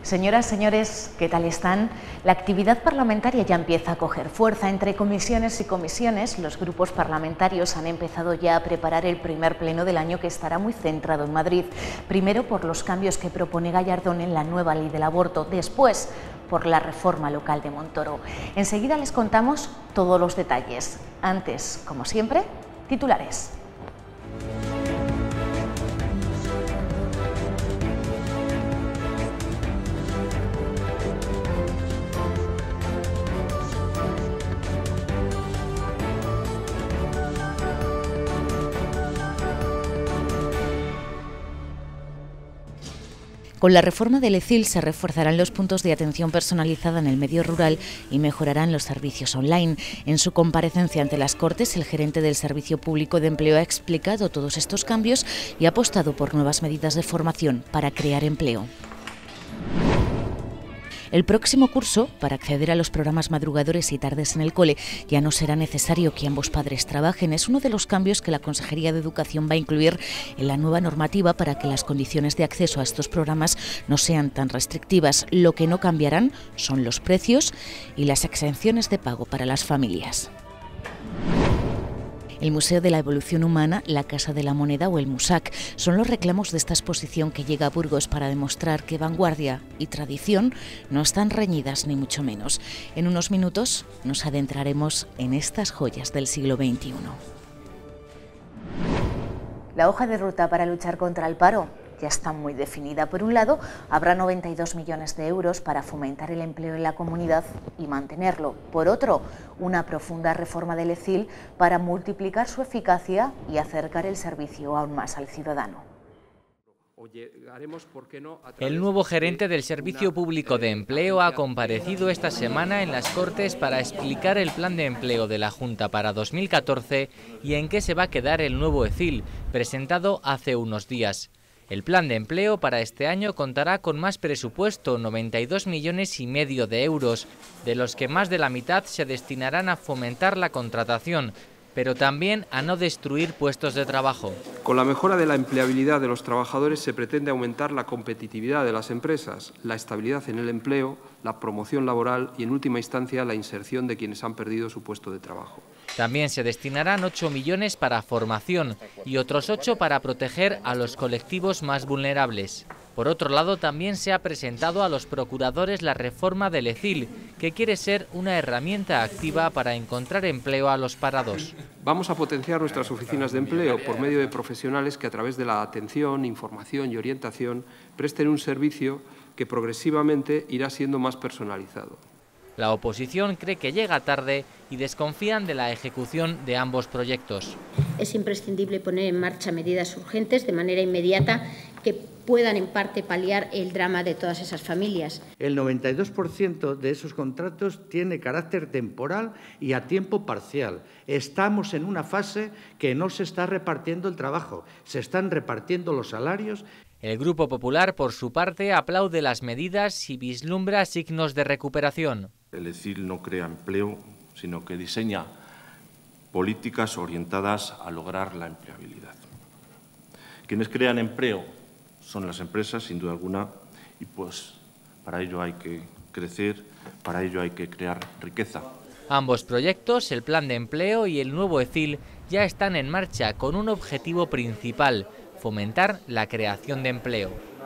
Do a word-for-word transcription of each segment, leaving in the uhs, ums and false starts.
Señoras, señores, ¿qué tal están? La actividad parlamentaria ya empieza a coger fuerza. Entre comisiones y comisiones, los grupos parlamentarios han empezado ya a preparar el primer pleno del año, que estará muy centrado en Madrid. Primero por los cambios que propone Gallardón en la nueva ley del aborto, después por la reforma local de Montoro. Enseguida les contamos todos los detalles. Antes, como siempre, titulares. Con la reforma del E C I L se reforzarán los puntos de atención personalizada en el medio rural y mejorarán los servicios online. En su comparecencia ante las Cortes, el gerente del Servicio Público de Empleo ha explicado todos estos cambios y ha apostado por nuevas medidas de formación para crear empleo. El próximo curso, para acceder a los programas madrugadores y tardes en el cole, ya no será necesario que ambos padres trabajen. Es uno de los cambios que la Consejería de Educación va a incluir en la nueva normativa para que las condiciones de acceso a estos programas no sean tan restrictivas. Lo que no cambiarán son los precios y las exenciones de pago para las familias. El Museo de la Evolución Humana, la Casa de la Moneda o el MUSAC son los reclamos de esta exposición que llega a Burgos para demostrar que vanguardia y tradición no están reñidas ni mucho menos. En unos minutos nos adentraremos en estas joyas del siglo veintiuno. La hoja de ruta para luchar contra el paro ya está muy definida. Por un lado, habrá noventa y dos millones de euros para fomentar el empleo en la comunidad y mantenerlo. Por otro, una profunda reforma del E C I L para multiplicar su eficacia y acercar el servicio aún más al ciudadano. El nuevo gerente del Servicio Público de Empleo ha comparecido esta semana en las Cortes para explicar el plan de empleo de la Junta para dos mil catorce y en qué se va a quedar el nuevo E C I L, presentado hace unos días. El plan de empleo para este año contará con más presupuesto, noventa y dos millones y medio de euros, de los que más de la mitad se destinarán a fomentar la contratación, pero también a no destruir puestos de trabajo. Con la mejora de la empleabilidad de los trabajadores se pretende aumentar la competitividad de las empresas, la estabilidad en el empleo, la promoción laboral y, en última instancia, la inserción de quienes han perdido su puesto de trabajo. También se destinarán ocho millones para formación y otros ocho para proteger a los colectivos más vulnerables. Por otro lado, también se ha presentado a los procuradores la reforma del E C I L, que quiere ser una herramienta activa para encontrar empleo a los parados. Vamos a potenciar nuestras oficinas de empleo por medio de profesionales que, a través de la atención, información y orientación, presten un servicio que progresivamente irá siendo más personalizado. La oposición cree que llega tarde y desconfían de la ejecución de ambos proyectos. Es imprescindible poner en marcha medidas urgentes de manera inmediata que puedan en parte paliar el drama de todas esas familias. El noventa y dos por ciento de esos contratos tiene carácter temporal y a tiempo parcial. Estamos en una fase que no se está repartiendo el trabajo, se están repartiendo los salarios. El Grupo Popular, por su parte, aplaude las medidas y vislumbra signos de recuperación. El E C I L no crea empleo, sino que diseña políticas orientadas a lograr la empleabilidad. Quienes crean empleo son las empresas, sin duda alguna, y pues para ello hay que crecer, para ello hay que crear riqueza. Ambos proyectos, el plan de empleo y el nuevo E C I L, ya están en marcha con un objetivo principal: fomentar la creación de empleo.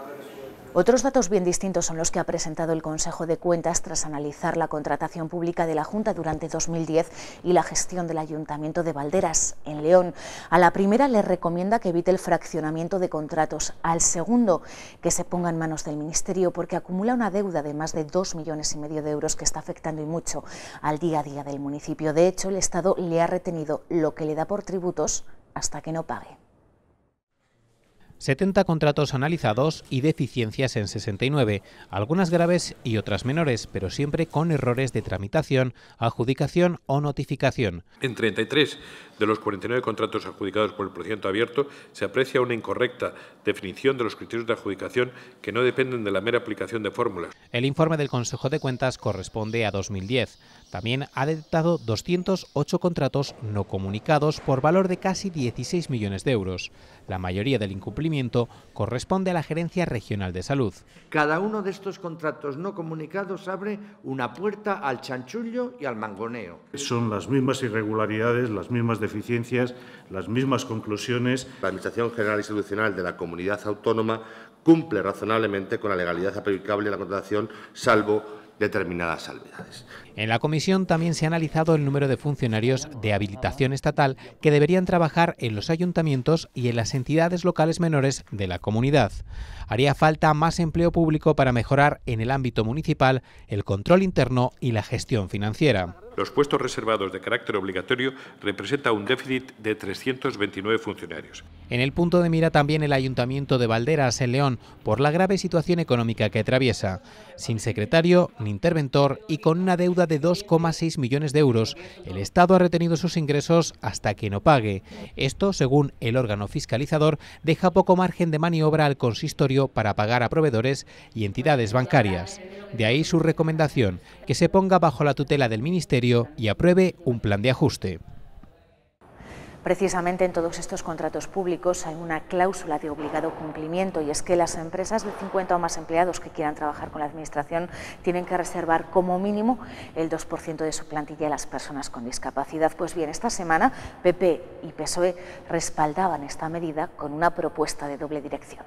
Otros datos bien distintos son los que ha presentado el Consejo de Cuentas tras analizar la contratación pública de la Junta durante dos mil diez y la gestión del Ayuntamiento de Valderas, en León. A la primera le recomienda que evite el fraccionamiento de contratos. Al segundo, que se ponga en manos del Ministerio, porque acumula una deuda de más de dos millones y medio de euros que está afectando y mucho al día a día del municipio. De hecho, el Estado le ha retenido lo que le da por tributos hasta que no pague. setenta contratos analizados y deficiencias en sesenta y nueve, algunas graves y otras menores, pero siempre con errores de tramitación, adjudicación o notificación. En treinta y tres de los cuarenta y nueve contratos adjudicados por el procedimiento abierto se aprecia una incorrecta definición de los criterios de adjudicación que no dependen de la mera aplicación de fórmulas. El informe del Consejo de Cuentas corresponde a dos mil diez. También ha detectado doscientos ocho contratos no comunicados por valor de casi dieciséis millones de euros. La mayoría del incumplimiento cumplimiento corresponde a la Gerencia Regional de Salud. Cada uno de estos contratos no comunicados abre una puerta al chanchullo y al mangoneo. Son las mismas irregularidades, las mismas deficiencias, las mismas conclusiones. La Administración General Institucional de la Comunidad Autónoma cumple razonablemente con la legalidad aplicable a la contratación, salvo determinadas salvedades. En la comisión también se ha analizado el número de funcionarios de habilitación estatal que deberían trabajar en los ayuntamientos y en las entidades locales menores de la comunidad. Haría falta más empleo público para mejorar en el ámbito municipal el control interno y la gestión financiera. Los puestos reservados de carácter obligatorio representan un déficit de trescientos veintinueve funcionarios. En el punto de mira también el Ayuntamiento de Valderas, en León, por la grave situación económica que atraviesa. Sin secretario ni interventor y con una deuda de dos coma seis millones de euros, el Estado ha retenido sus ingresos hasta que no pague. Esto, según el órgano fiscalizador, deja poco margen de maniobra al consistorio para pagar a proveedores y entidades bancarias. De ahí su recomendación, que se ponga bajo la tutela del Ministerio y apruebe un plan de ajuste. Precisamente en todos estos contratos públicos hay una cláusula de obligado cumplimiento, y es que las empresas de cincuenta o más empleados que quieran trabajar con la Administración tienen que reservar como mínimo el dos por ciento de su plantilla a las personas con discapacidad. Pues bien, esta semana P P y P S O E respaldaban esta medida con una propuesta de doble dirección.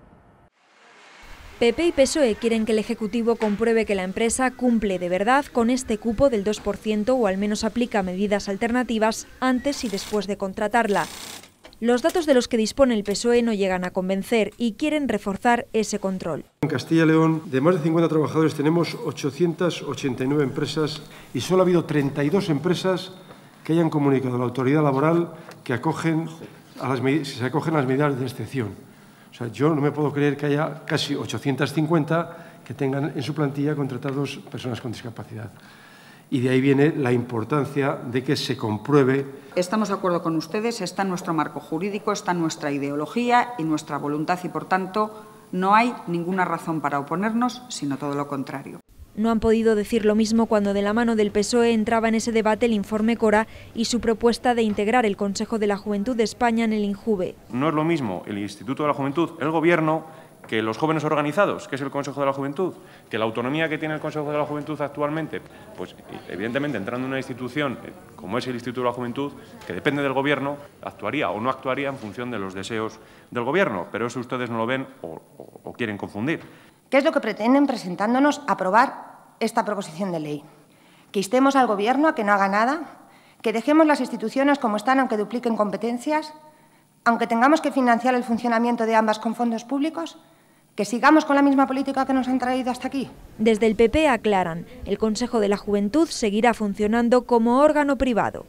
P P y P S O E quieren que el Ejecutivo compruebe que la empresa cumple de verdad con este cupo del dos por ciento o al menos aplica medidas alternativas antes y después de contratarla. Los datos de los que dispone el P S O E no llegan a convencer y quieren reforzar ese control. En Castilla y León, de más de cincuenta trabajadores, tenemos ochocientas ochenta y nueve empresas y solo ha habido treinta y dos empresas que hayan comunicado a la autoridad laboral que acogen a las, se acogen a las medidas de excepción. O sea, yo no me puedo creer que haya casi ochocientas cincuenta que tengan en su plantilla contratados personas con discapacidad. Y de ahí viene la importancia de que se compruebe. Estamos de acuerdo con ustedes, está en nuestro marco jurídico, está en nuestra ideología y nuestra voluntad y, por tanto, no hay ninguna razón para oponernos, sino todo lo contrario. No han podido decir lo mismo cuando de la mano del P S O E entraba en ese debate el informe Cora y su propuesta de integrar el Consejo de la Juventud de España en el INJUVE. No es lo mismo el Instituto de la Juventud, el Gobierno, que los jóvenes organizados, que es el Consejo de la Juventud, que la autonomía que tiene el Consejo de la Juventud actualmente, pues evidentemente entrando en una institución como es el Instituto de la Juventud, que depende del Gobierno, actuaría o no actuaría en función de los deseos del Gobierno, pero eso ustedes no lo ven o, o, o quieren confundir. ¿Qué es lo que pretenden presentándonos a aprobar esta proposición de ley? Que instemos al Gobierno a que no haga nada, que dejemos las instituciones como están aunque dupliquen competencias, aunque tengamos que financiar el funcionamiento de ambas con fondos públicos, que sigamos con la misma política que nos han traído hasta aquí. Desde el P P aclaran, el Consejo de la Juventud seguirá funcionando como órgano privado.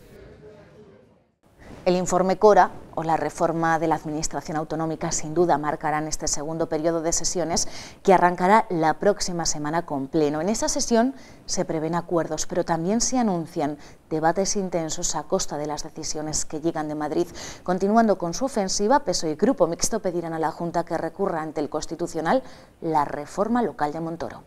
El informe Cora o la reforma de la Administración autonómica sin duda marcarán este segundo periodo de sesiones que arrancará la próxima semana con pleno. En esa sesión se prevén acuerdos, pero también se anuncian debates intensos a costa de las decisiones que llegan de Madrid. Continuando con su ofensiva, P S O E y Grupo Mixto pedirán a la Junta que recurra ante el Constitucional la reforma local de Montoro.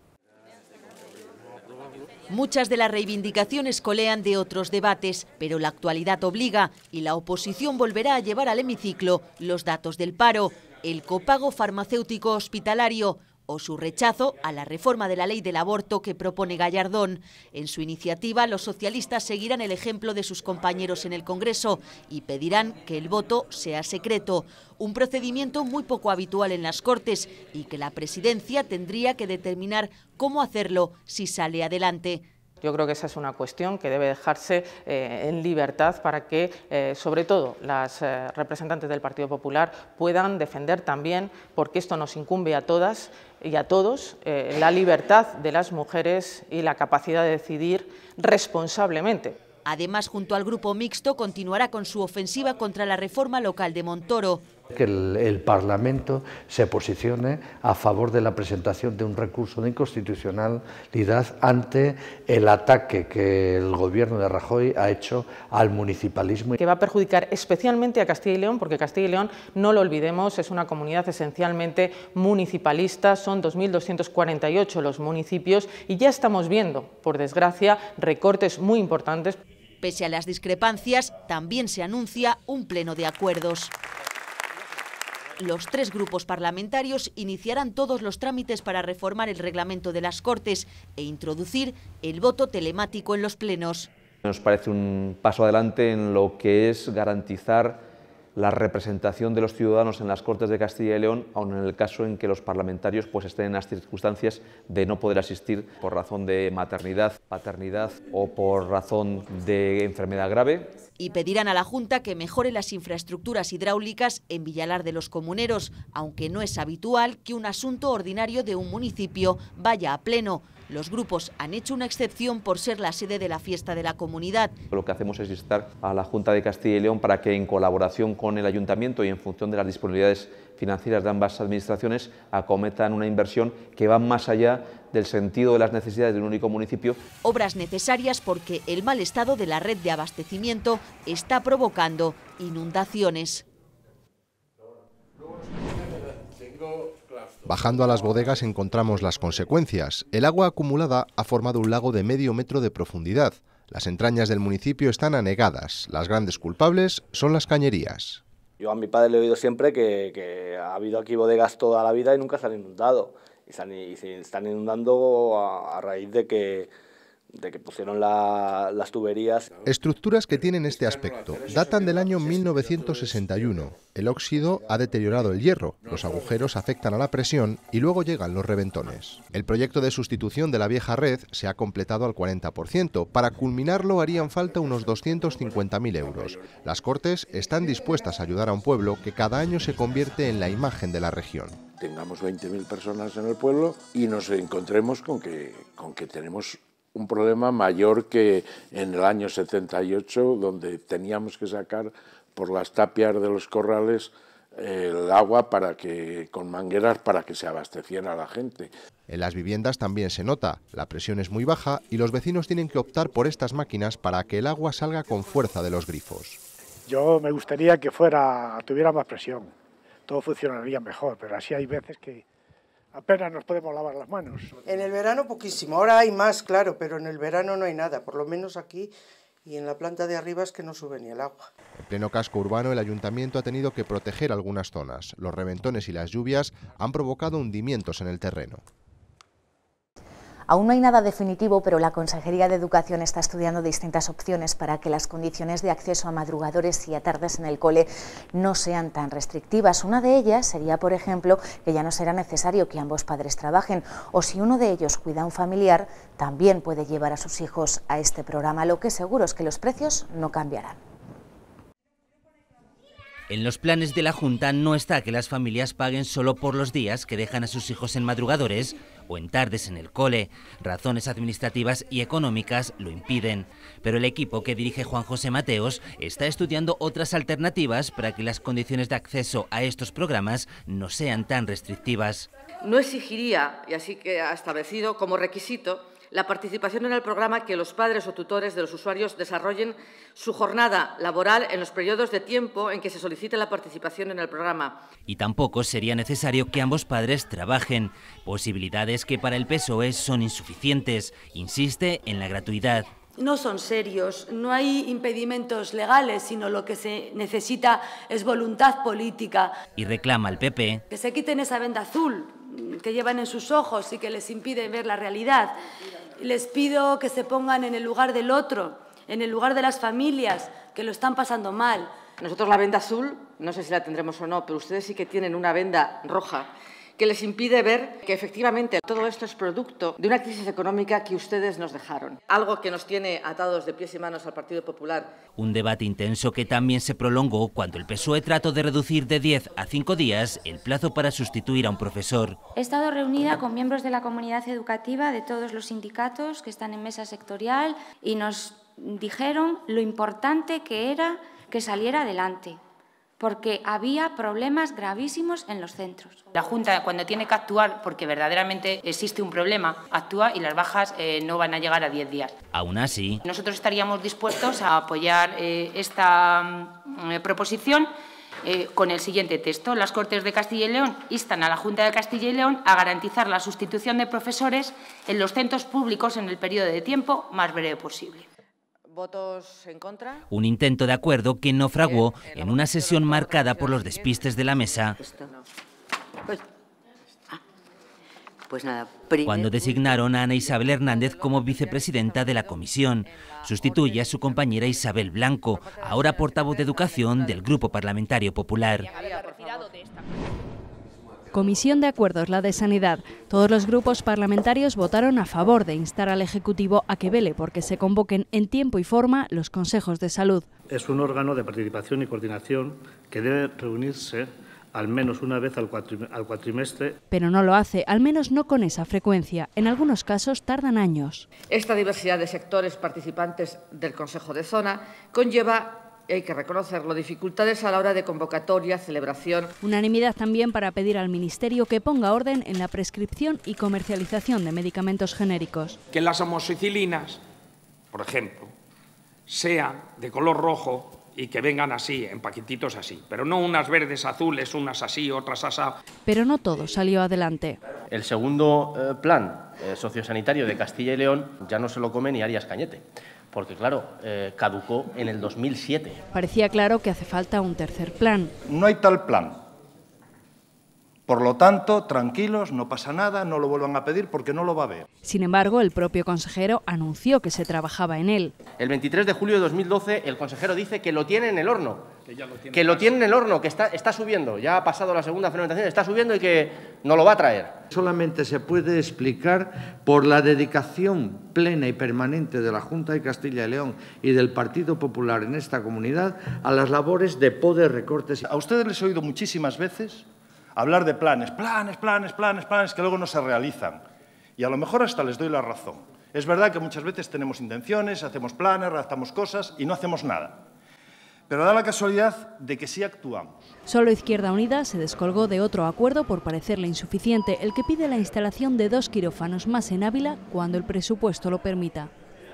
Muchas de las reivindicaciones colean de otros debates, pero la actualidad obliga y la oposición volverá a llevar al hemiciclo los datos del paro, el copago farmacéutico hospitalario o su rechazo a la reforma de la ley del aborto que propone Gallardón. En su iniciativa, los socialistas seguirán el ejemplo de sus compañeros en el Congreso y pedirán que el voto sea secreto, un procedimiento muy poco habitual en las Cortes y que la Presidencia tendría que determinar cómo hacerlo si sale adelante. Yo creo que esa es una cuestión que debe dejarse eh, en libertad para que, eh, sobre todo, las eh, representantes del Partido Popular puedan defender también, porque esto nos incumbe a todas y a todos, eh, la libertad de las mujeres y la capacidad de decidir responsablemente. Además, junto al Grupo Mixto, continuará con su ofensiva contra la reforma local de Montoro. Que el, el Parlamento se posicione a favor de la presentación de un recurso de inconstitucionalidad ante el ataque que el Gobierno de Rajoy ha hecho al municipalismo. Que va a perjudicar especialmente a Castilla y León, porque Castilla y León, no lo olvidemos, es una comunidad esencialmente municipalista, son dos mil doscientos cuarenta y ocho los municipios y ya estamos viendo, por desgracia, recortes muy importantes. Pese a las discrepancias, también se anuncia un pleno de acuerdos. los tres grupos parlamentarios iniciarán todos los trámites para reformar el reglamento de las Cortes e introducir el voto telemático en los plenos. Nos parece un paso adelante en lo que es garantizar la representación de los ciudadanos en las Cortes de Castilla y León, aun en el caso en que los parlamentarios pues, estén en las circunstancias de no poder asistir por razón de maternidad, paternidad o por razón de enfermedad grave. Y pedirán a la Junta que mejore las infraestructuras hidráulicas en Villalar de los Comuneros, aunque no es habitual que un asunto ordinario de un municipio vaya a pleno. Los grupos han hecho una excepción por ser la sede de la fiesta de la comunidad. Lo que hacemos es instar a la Junta de Castilla y León para que, en colaboración con el Ayuntamiento y en función de las disponibilidades financieras de ambas administraciones, acometan una inversión que va más allá del sentido de las necesidades de un único municipio. Obras necesarias porque el mal estado de la red de abastecimiento está provocando inundaciones. Bajando a las bodegas encontramos las consecuencias. El agua acumulada ha formado un lago de medio metro de profundidad. Las entrañas del municipio están anegadas. Las grandes culpables son las cañerías. Yo a mi padre le he oído siempre que, que ha habido aquí bodegas toda la vida y nunca se han inundado. Y se, han, y se están inundando a, a raíz de que, de que pusieron la, las tuberías. Estructuras que tienen este aspecto. Datan del año mil novecientos sesenta y uno. El óxido ha deteriorado el hierro, los agujeros afectan a la presión y luego llegan los reventones. El proyecto de sustitución de la vieja red se ha completado al cuarenta por ciento. Para culminarlo harían falta unos doscientos cincuenta mil euros. Las Cortes están dispuestas a ayudar a un pueblo que cada año se convierte en la imagen de la región. Tengamos veinte mil personas en el pueblo y nos encontremos con que, con que tenemos un problema mayor que en el año setenta y ocho, donde teníamos que sacar por las tapias de los corrales eh, el agua para que, con mangueras para que se abasteciera la gente. En las viviendas también se nota, la presión es muy baja y los vecinos tienen que optar por estas máquinas para que el agua salga con fuerza de los grifos. Yo me gustaría que fuera, tuviera más presión, todo funcionaría mejor, pero así hay veces que apenas nos podemos lavar las manos. En el verano poquísimo, ahora hay más, claro, pero en el verano no hay nada, por lo menos aquí y en la planta de arriba es que no sube ni el agua. En pleno casco urbano el ayuntamiento ha tenido que proteger algunas zonas. Los reventones y las lluvias han provocado hundimientos en el terreno. Aún no hay nada definitivo, pero la Consejería de Educación está estudiando distintas opciones para que las condiciones de acceso a madrugadores y a tardes en el cole no sean tan restrictivas. Una de ellas sería, por ejemplo, que ya no será necesario que ambos padres trabajen, o si uno de ellos cuida a un familiar, también puede llevar a sus hijos a este programa. Lo que seguro es que los precios no cambiarán. En los planes de la Junta no está que las familias paguen solo por los días que dejan a sus hijos en madrugadores o en tardes en el cole. Razones administrativas y económicas lo impiden. Pero el equipo que dirige Juan José Mateos está estudiando otras alternativas para que las condiciones de acceso a estos programas no sean tan restrictivas. No exigiría, y así que ha establecido como requisito, la participación en el programa que los padres o tutores de los usuarios desarrollen su jornada laboral en los periodos de tiempo en que se solicite la participación en el programa. Y tampoco sería necesario que ambos padres trabajen, posibilidades que para el P S O E son insuficientes. Insiste en la gratuidad. No son serios, no hay impedimentos legales, sino lo que se necesita es voluntad política. Y reclama al P P que se quiten esa venda azul que llevan en sus ojos y que les impide ver la realidad. Les pido que se pongan en el lugar del otro, en el lugar de las familias que lo están pasando mal. Nosotros la venda azul, no sé si la tendremos o no, pero ustedes sí que tienen una venda roja que les impide ver que efectivamente todo esto es producto de una crisis económica que ustedes nos dejaron. Algo que nos tiene atados de pies y manos al Partido Popular. Un debate intenso que también se prolongó cuando el P S O E trató de reducir de diez a cinco días el plazo para sustituir a un profesor. He estado reunida con miembros de la comunidad educativa de todos los sindicatos que están en mesa sectorial y nos dijeron lo importante que era que saliera adelante, porque había problemas gravísimos en los centros. La Junta, cuando tiene que actuar, porque verdaderamente existe un problema, actúa y las bajas eh, no van a llegar a diez días. Aún así, nosotros estaríamos dispuestos a apoyar eh, esta eh, proposición eh, con el siguiente texto. Las Cortes de Castilla y León instan a la Junta de Castilla y León a garantizar la sustitución de profesores en los centros públicos en el periodo de tiempo más breve posible. ¿Votos en contra? Un intento de acuerdo que no fraguó en una sesión marcada por los despistes de la mesa. Pues, ah, pues nada, Cuando designaron a Ana Isabel Hernández como vicepresidenta de la comisión. Sustituye a su compañera Isabel Blanco, ahora portavoz de Educación del Grupo Parlamentario Popular. Comisión de Acuerdos, la de Sanidad. Todos los grupos parlamentarios votaron a favor de instar al Ejecutivo a que vele porque se convoquen en tiempo y forma los consejos de salud. Es un órgano de participación y coordinación que debe reunirse al menos una vez al cuatrimestre. Pero no lo hace, al menos no con esa frecuencia. En algunos casos tardan años. Esta diversidad de sectores participantes del Consejo de Zona conlleva, hay que reconocerlo, dificultades a la hora de convocatoria, celebración. Unanimidad también para pedir al Ministerio que ponga orden en la prescripción y comercialización de medicamentos genéricos. Que las amoxicilinas, por ejemplo, sean de color rojo y que vengan así, en paquetitos así, pero no unas verdes, azules, unas así, otras así. Pero no todo salió adelante. El segundo eh, plan eh, sociosanitario de Castilla y León ya no se lo come ni Arias Cañete, porque claro, eh, caducó en el dos mil siete. Parecía claro que hace falta un tercer plan. No hay tal plan. Por lo tanto, tranquilos, no pasa nada, no lo vuelvan a pedir porque no lo va a haber. Sin embargo, el propio consejero anunció que se trabajaba en él. El veintitrés de julio de dos mil doce el consejero dice que lo tiene en el horno, que, ya lo, tiene que lo tiene en el horno, que está, está subiendo, ya ha pasado la segunda fermentación, está subiendo y que no lo va a traer. Solamente se puede explicar por la dedicación plena y permanente de la Junta de Castilla y León y del Partido Popular en esta comunidad a las labores de poder recortes. A ustedes les he oído muchísimas veces hablar de planes, planes, planes, planes, planes, que luego no se realizan. Y a lo mejor hasta les doy la razón. Es verdad que muchas veces tenemos intenciones, hacemos planes, redactamos cosas y no hacemos nada. Pero da la casualidad de que sí actuamos. Solo Izquierda Unida se descolgó de otro acuerdo por parecerle insuficiente, el que pide la instalación de dos quirófanos más en Ávila cuando el presupuesto lo permita.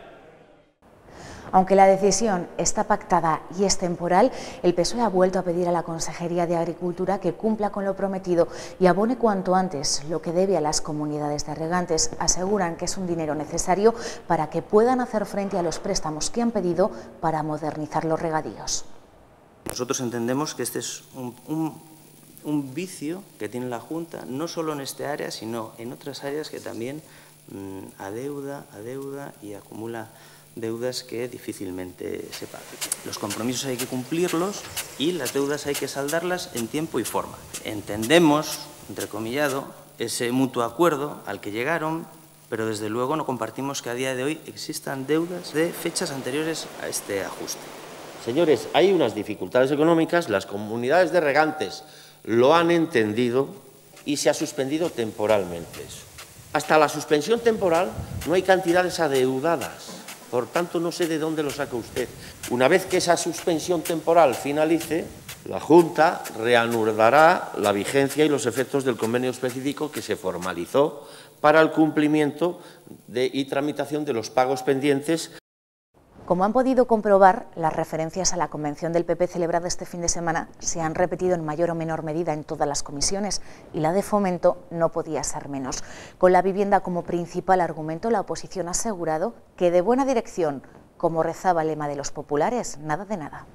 Aunque la decisión está pactada y es temporal, el P S O E ha vuelto a pedir a la Consejería de Agricultura que cumpla con lo prometido y abone cuanto antes lo que debe a las comunidades de regantes. Aseguran que es un dinero necesario para que puedan hacer frente a los préstamos que han pedido para modernizar los regadíos. Nosotros entendemos que este es un, un, un vicio que tiene la Junta, no solo en este área, sino en otras áreas que también mmm, adeuda, adeuda y acumula deudas que difícilmente se paguen. Los compromisos hay que cumplirlos y las deudas hay que saldarlas en tiempo y forma. Entendemos, entrecomillado, ese mutuo acuerdo al que llegaron, pero desde luego no compartimos que a día de hoy existan deudas de fechas anteriores a este ajuste. Señores, hay unas dificultades económicas, las comunidades de regantes lo han entendido y se ha suspendido temporalmente eso. Hasta la suspensión temporal no hay cantidades adeudadas. Por tanto, no sé de dónde lo saca usted. Una vez que esa suspensión temporal finalice, la Junta reanudará la vigencia y los efectos del convenio específico que se formalizó para el cumplimiento de, y tramitación de los pagos pendientes. Como han podido comprobar, las referencias a la convención del P P celebrada este fin de semana se han repetido en mayor o menor medida en todas las comisiones y la de Fomento no podía ser menos. Con la vivienda como principal argumento, la oposición ha asegurado que de buena dirección, como rezaba el lema de los populares, nada de nada.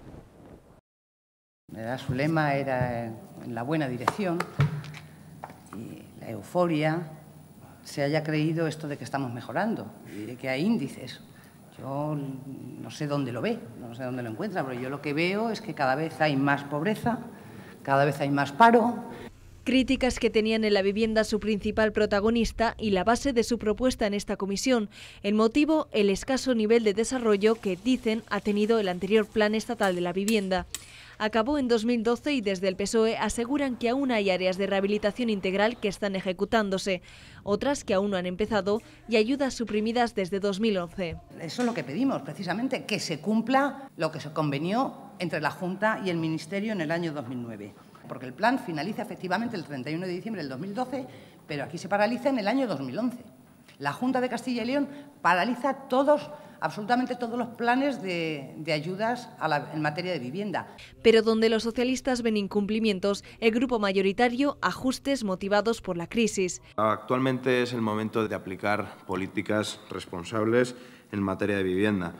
Su lema era en la buena dirección y la euforia se haya creído esto de que estamos mejorando y de que hay índices. Yo no sé dónde lo ve, no sé dónde lo encuentra, pero yo lo que veo es que cada vez hay más pobreza, cada vez hay más paro. Críticas que tenían en la vivienda su principal protagonista y la base de su propuesta en esta comisión. El motivo, el escaso nivel de desarrollo que, dicen, ha tenido el anterior Plan Estatal de la Vivienda. Acabó en dos mil doce y desde el P S O E aseguran que aún hay áreas de rehabilitación integral que están ejecutándose, otras que aún no han empezado y ayudas suprimidas desde dos mil once. Eso es lo que pedimos, precisamente, que se cumpla lo que se convenió entre la Junta y el Ministerio en el año dos mil nueve. Porque el plan finaliza efectivamente el treinta y uno de diciembre del dos mil doce, pero aquí se paraliza en el año dos mil once. La Junta de Castilla y León paraliza todos, absolutamente todos los planes de, de ayudas a la, en materia de vivienda. Pero donde los socialistas ven incumplimientos, el grupo mayoritario ajustes motivados por la crisis. Actualmente es el momento de aplicar políticas responsables en materia de vivienda.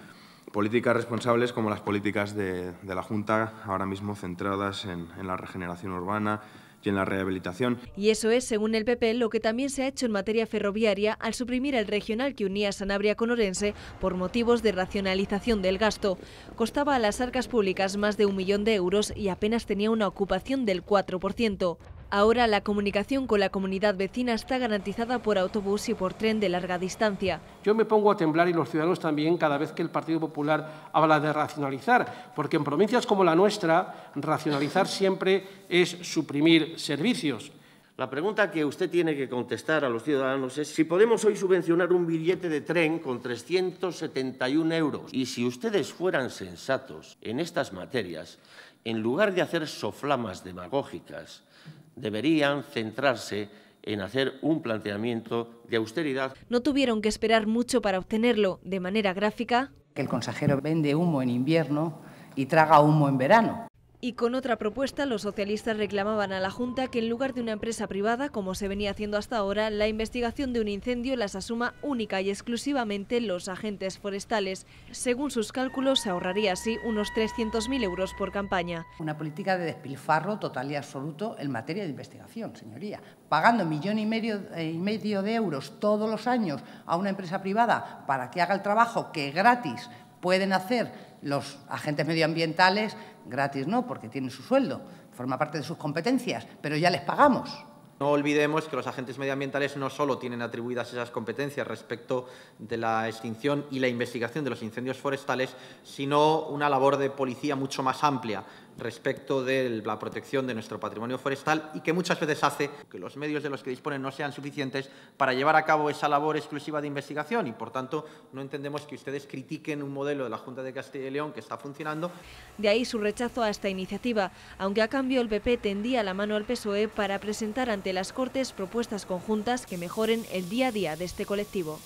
políticas responsables como las políticas de, de la Junta, ahora mismo centradas en, en la regeneración urbana y en la rehabilitación. Y eso es, según el P P, lo que también se ha hecho en materia ferroviaria al suprimir el regional que unía Sanabria con Orense por motivos de racionalización del gasto. Costaba a las arcas públicas más de un millón de euros y apenas tenía una ocupación del cuatro por ciento. Ahora la comunicación con la comunidad vecina está garantizada por autobús y por tren de larga distancia. Yo me pongo a temblar, y los ciudadanos también, cada vez que el Partido Popular habla de racionalizar, porque en provincias como la nuestra, racionalizar siempre es suprimir servicios. La pregunta que usted tiene que contestar a los ciudadanos es si podemos hoy subvencionar un billete de tren con trescientos setenta y un euros. Y si ustedes fueran sensatos en estas materias, en lugar de hacer soflamas demagógicas, deberían centrarse en hacer un planteamiento de austeridad. No tuvieron que esperar mucho para obtenerlo. De manera gráfica, que el consejero vende humo en invierno y traga humo en verano. Y con otra propuesta, los socialistas reclamaban a la Junta que en lugar de una empresa privada, como se venía haciendo hasta ahora, la investigación de un incendio las asuma única y exclusivamente los agentes forestales. Según sus cálculos, se ahorraría así unos trescientos mil euros por campaña. Una política de despilfarro total y absoluto en materia de investigación, señoría. Pagando un millón y medio, eh, y medio de euros todos los años a una empresa privada para que haga el trabajo que gratis pueden hacer los agentes medioambientales, gratis no, porque tienen su sueldo, forma parte de sus competencias, pero ya les pagamos. No olvidemos que los agentes medioambientales no solo tienen atribuidas esas competencias respecto de la extinción y la investigación de los incendios forestales, sino una labor de policía mucho más amplia respecto de la protección de nuestro patrimonio forestal y que muchas veces hace que los medios de los que disponen no sean suficientes para llevar a cabo esa labor exclusiva de investigación y, por tanto, no entendemos que ustedes critiquen un modelo de la Junta de Castilla y León que está funcionando. De ahí su rechazo a esta iniciativa, aunque a cambio el P P tendía la mano al P S O E para presentar ante las Cortes propuestas conjuntas que mejoren el día a día de este colectivo.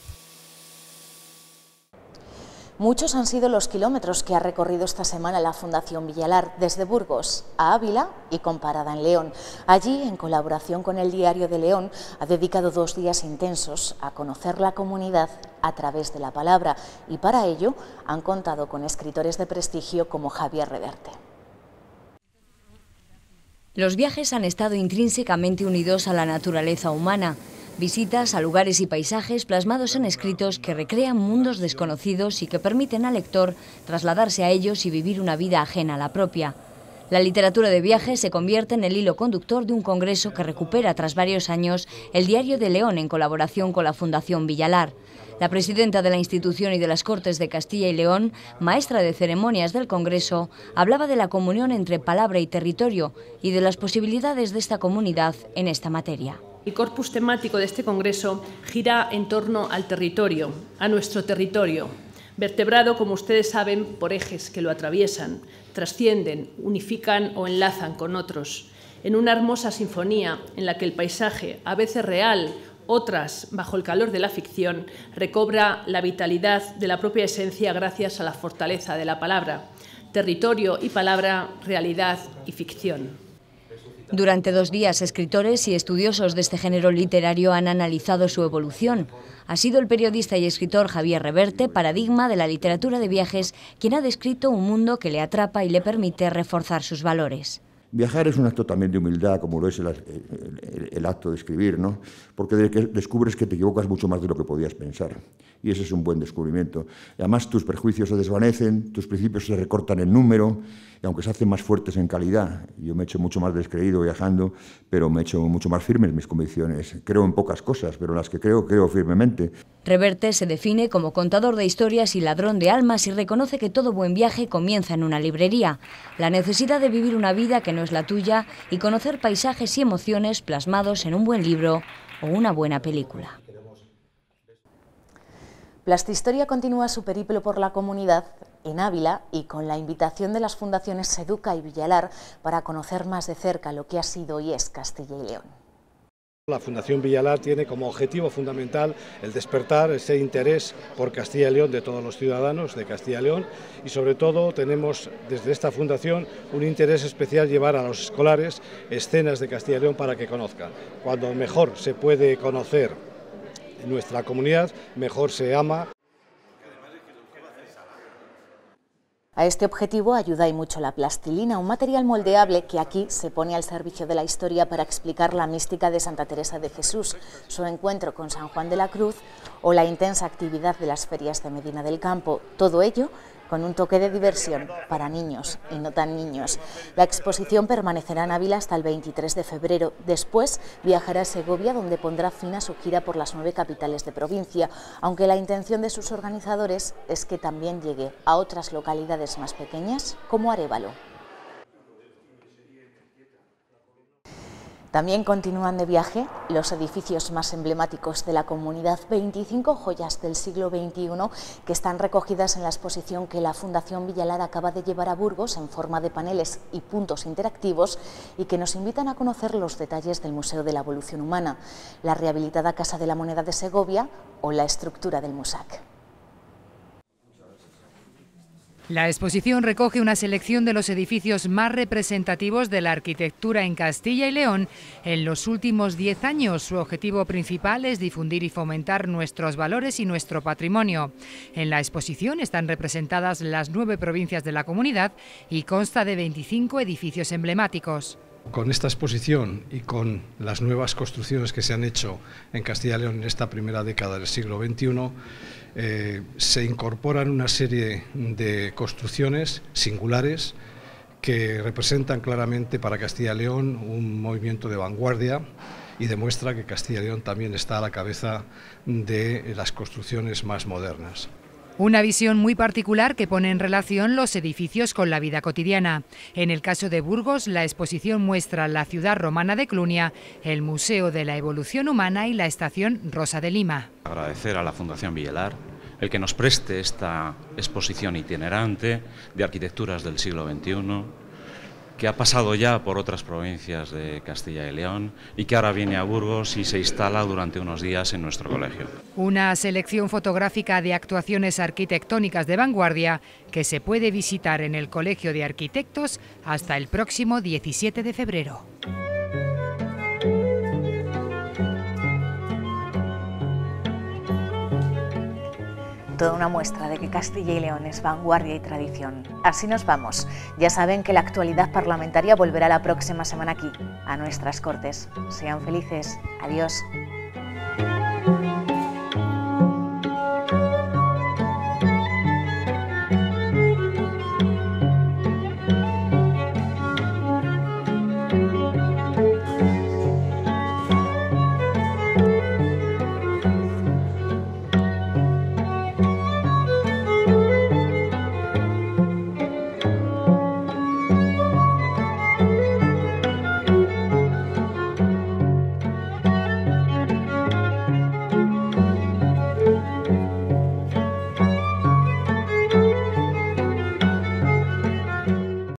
Muchos han sido los kilómetros que ha recorrido esta semana la Fundación Villalar, desde Burgos a Ávila y con parada en León. Allí, en colaboración con el Diario de León, ha dedicado dos días intensos a conocer la comunidad a través de la palabra y para ello han contado con escritores de prestigio como Javier Reverte. Los viajes han estado intrínsecamente unidos a la naturaleza humana. Visitas a lugares y paisajes plasmados en escritos que recrean mundos desconocidos y que permiten al lector trasladarse a ellos y vivir una vida ajena a la propia. La literatura de viajes se convierte en el hilo conductor de un congreso que recupera tras varios años el Diario de León en colaboración con la Fundación Villalar. La presidenta de la institución y de las Cortes de Castilla y León, maestra de ceremonias del Congreso, hablaba de la comunión entre palabra y territorio y de las posibilidades de esta comunidad en esta materia. El corpus temático de este congreso gira en torno al territorio, a nuestro territorio, vertebrado, como ustedes saben, por ejes que lo atraviesan, trascienden, unifican o enlazan con otros, en una hermosa sinfonía en la que el paisaje, a veces real, otras bajo el calor de la ficción, recobra la vitalidad de la propia esencia gracias a la fortaleza de la palabra. Territorio y palabra, realidad y ficción. Durante dos días, escritores y estudiosos de este género literario han analizado su evolución. Ha sido el periodista y escritor Javier Reverte, paradigma de la literatura de viajes, quien ha descrito un mundo que le atrapa y le permite reforzar sus valores. Viajar es un acto también de humildad, como lo es el, el, el acto de escribir, ¿no? Porque descubres que te equivocas mucho más de lo que podías pensar. Y ese es un buen descubrimiento. Además, tus prejuicios se desvanecen, tus principios se recortan en número, y aunque se hacen más fuertes en calidad. Yo me he hecho mucho más descreído viajando, pero me he hecho mucho más firme en mis convicciones. Creo en pocas cosas, pero en las que creo, creo firmemente. Reverte se define como contador de historias y ladrón de almas y reconoce que todo buen viaje comienza en una librería. La necesidad de vivir una vida que no es la tuya y conocer paisajes y emociones plasmados en un buen libro o una buena película. Plastihistoria continúa su periplo por la comunidad en Ávila y con la invitación de las fundaciones Seduca y Villalar para conocer más de cerca lo que ha sido y es Castilla y León. La Fundación Villalar tiene como objetivo fundamental el despertar ese interés por Castilla y León de todos los ciudadanos de Castilla y León y sobre todo tenemos desde esta fundación un interés especial llevar a los escolares escenas de Castilla y León para que conozcan. Cuando mejor se puede conocer nuestra comunidad, mejor se ama. A este objetivo ayuda y mucho la plastilina, un material moldeable que aquí se pone al servicio de la historia para explicar la mística de Santa Teresa de Jesús, su encuentro con San Juan de la Cruz o la intensa actividad de las ferias de Medina del Campo. Todo ello con un toque de diversión para niños y no tan niños. La exposición permanecerá en Ávila hasta el veintitrés de febrero. Después viajará a Segovia, donde pondrá fin a su gira por las nueve capitales de provincia, aunque la intención de sus organizadores es que también llegue a otras localidades más pequeñas, como Arévalo. También continúan de viaje los edificios más emblemáticos de la comunidad, veinticinco joyas del siglo veintiuno que están recogidas en la exposición que la Fundación Villalar acaba de llevar a Burgos en forma de paneles y puntos interactivos y que nos invitan a conocer los detalles del Museo de la Evolución Humana, la rehabilitada Casa de la Moneda de Segovia o la estructura del Musac. La exposición recoge una selección de los edificios más representativos de la arquitectura en Castilla y León en los últimos diez años. Su objetivo principal es difundir y fomentar nuestros valores y nuestro patrimonio. En la exposición están representadas las nueve provincias de la comunidad y consta de veinticinco edificios emblemáticos. Con esta exposición y con las nuevas construcciones que se han hecho en Castilla y León en esta primera década del siglo veintiuno, eh, se incorporan una serie de construcciones singulares que representan claramente para Castilla y León un movimiento de vanguardia y demuestra que Castilla y León también está a la cabeza de las construcciones más modernas. Una visión muy particular que pone en relación los edificios con la vida cotidiana. En el caso de Burgos, la exposición muestra la ciudad romana de Clunia, el Museo de la Evolución Humana y la Estación Rosa de Lima. Agradecer a la Fundación Villalar el que nos preste esta exposición itinerante de arquitecturas del siglo veintiuno, que ha pasado ya por otras provincias de Castilla y León y que ahora viene a Burgos y se instala durante unos días en nuestro colegio. Una selección fotográfica de actuaciones arquitectónicas de vanguardia que se puede visitar en el Colegio de Arquitectos hasta el próximo diecisiete de febrero. Toda una muestra de que Castilla y León es vanguardia y tradición. Así nos vamos. Ya saben que la actualidad parlamentaria volverá la próxima semana aquí, a nuestras Cortes. Sean felices. Adiós.